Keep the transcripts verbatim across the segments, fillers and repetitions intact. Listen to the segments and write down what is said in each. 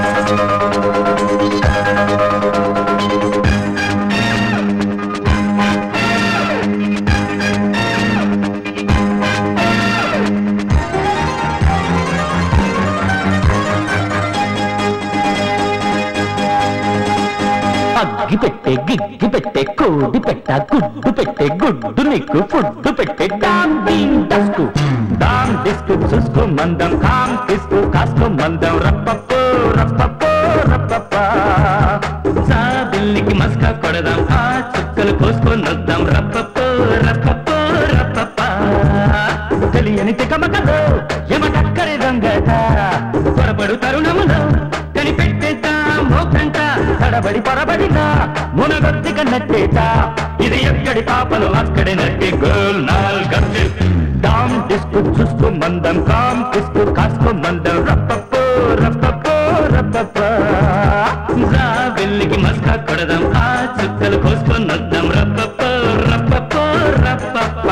అగ్గి పెట్టే గిగ్గి పెట్టే కోడి పెట్ట గుడ్డు పెట్టే గుడ్డు నీకు ఫుడ్డు పెట్టే డామ్ డీమ్ డస్కు డామ్ డిస్కు చూసుకో మందం కామ్ డిస్కు కాస్కో మందం రప్పప్పో రప్పప్పో రప్పప్ప సాబిల్లికి మస్కా కొడదాం ఆ చుక్కలు కోసుకొని వద్దాం రప్పప్పో రప్పప్పో రప్పప్ప తెలియని తికమకలో ఎమటక్కడి దొంగట పొరపడు తరుణములో కనిపెట్టేద్దాం మోకంట తడబడి పొరబడినా మునగొత్తి కన్నట్టేట ఇది ఎక్కడి పాపలు అక్కడి నట్టి గోల్ నాల్ గట్టి డామ్ డిస్కు చూసుకో మందం కామ్ డిస్కు కాసుకో మందం రప్పప్పో రప్పప్పో రప్పప్ప వెళ్ళికి మస్కా కొడదాం ఆ చుక్కలు కోసుకొని వద్దాం రప్పప్పో రప్పప్పో రప్పప్ప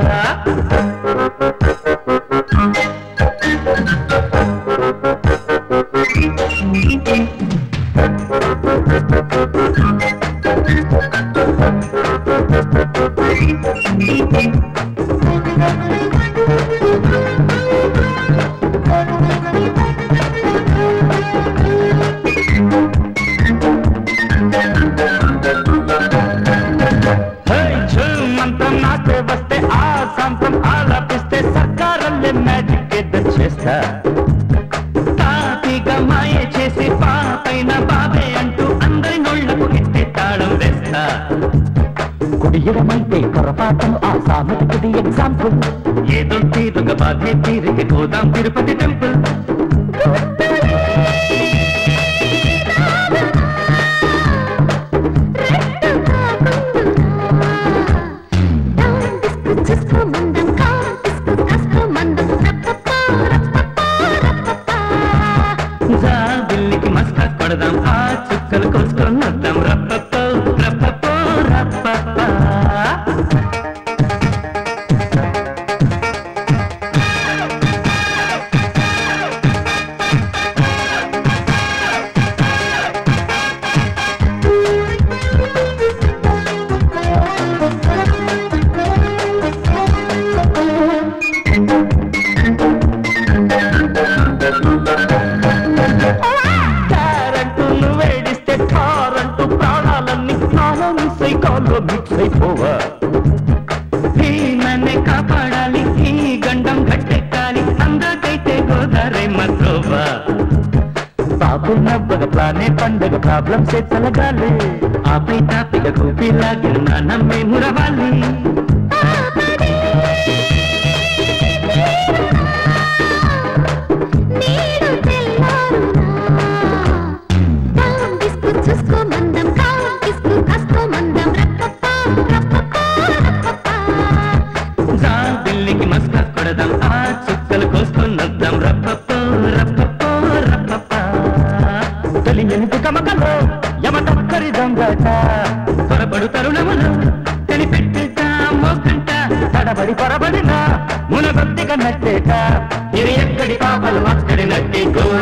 మంత్రం నాకే వస్తే ఆ సాంతం ఆలాపిస్తే సర్కారల్లే మ్యాజిక్ ఏదో చేస్తా తాతిగా మాయ చేసి పాపైన బాబే అంటూ అందరి నోళ్లకు ఎత్తే తాళం వేస్తా కుడియడమైతే పొరపాటం ఆ సామెతకుడి ఎగ్జాంపుల్ ఏదో తీరుగ బాధే తీరికి పోదాం తిరుపతి టెంపుల్ దిల్లికి మస్కా కొడదాం ఆ చుక్కలు కోసుకొని వద్దాం రప్పప్పో రప్పప్పో రప్పప్ప వేడిస్తే ఠారంటూ ప్రాణాలన్నీ ప్రాణాన్ని సైకాల్లో మిక్స్ అయిపోవా నన్నే కాపాడాలి ఈ గండం గట్టెక్కాలి అందరికైతే గోదారే మధోవా బాబు నవ్వగ ప్లానే పండగ ప్రాబ్లమ్సే తలగాలి ఆపై తాపిగ కూపిలాగిన నాన్నమ్మే మురవాలి దిల్లికి మస్కా కొడదాం ఆ చుక్కలు కోసుకొని వద్దాం రప్పప్పో రప్పప్పో రప్పప్ప తెలియని కమకలో యమటక్కరి దొంగట పొరపడు తరుణములు కనిపెట్టేద్దాం మోకంట తడబడి పొరబడినా మునగొత్తి కన్నట్టేట ఇది ఎక్కడి పాపలు అక్కడి నట్టి గో